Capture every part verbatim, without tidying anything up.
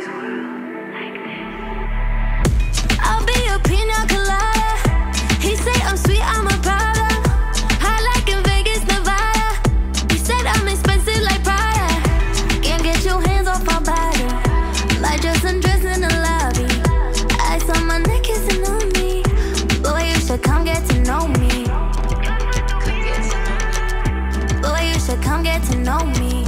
I'll be a piña colada. He say I'm sweet, I'm a problem. High like in Vegas, Nevada. He said I'm expensive like Prada. Can't get your hands off my body. Might just undress in the lobby. Ice on my neck, kissing on me. Boy, you should come get to know me. Boy, you should come get to know me.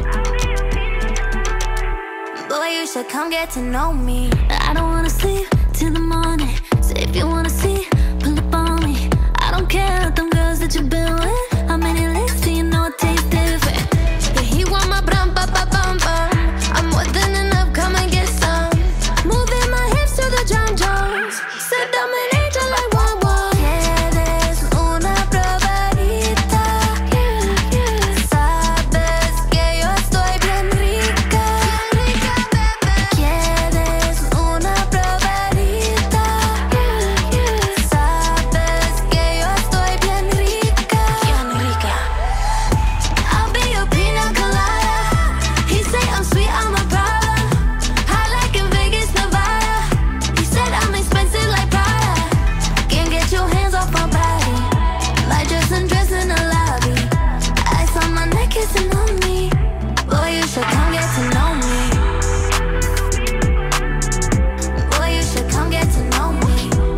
Boy, you should come get to know me. I don't wanna sleep till the morning. So if you wanna see, pull up on me. I don't care them girls that you've been with. How many licks do you know it tastes different? Yeah, he want my brum, ba, ba, bum, bum. I'm more than enough, come and get some. Moving my hips to the John Jones. Said I'm an angel like one one. Quieres una probadita. Sabes que yo estoy bien rica. Quieres una probadita. Sabes que yo estoy bien rica. Bien rica. I'll be your piña colada. He say I'm sweet, I'm a problem. High like in Vegas, Nevada. He said I'm expensive like Prada. Can't get your hands off my body. Might just undress in the lobby. Ice on my neck, kissing on me. Boy, you should come get to know me. Boy, you should come get to know me.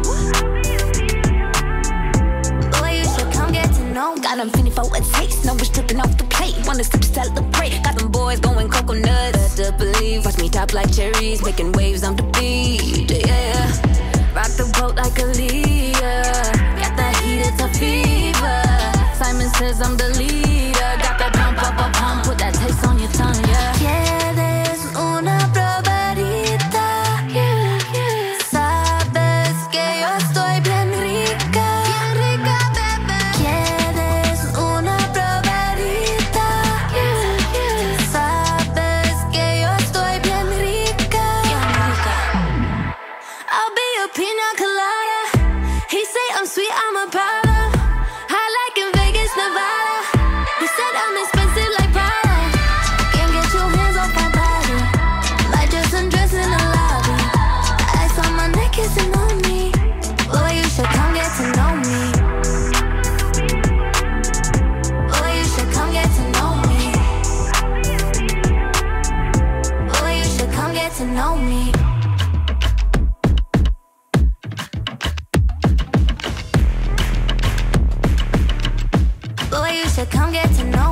Boy, you should come get to know me. Got them feeling for a taste, no stripping off the plate. Wanna sip, celebrate. Got them boys going coconut. Better believe, watch me top like cherries, making waves on the beat. Yeah, rock the boat like a leader. Got that heat, it's a fever. Simon says I'm the leader. Got that pump, pump, pump, pump. Put that taste on your tongue, yeah. Quieres una probadita. Sabes que yo estoy bien rica. Bien rica, bebé. Quieres una probadita. Sabes que yo estoy bien rica. Bien rica. I'll be a piña colada. He say I'm sweet, I'm a problem. High like in Vegas, Nevada. He said I'm expensive like Prada. Can't get your hands off my body. Might just undress in the lobby. Ice on my neck, kissing on me. Boy, you should come get to know me. Boy, you should come get to know me. Boy, you should come get to know me. Boy, you should come get to know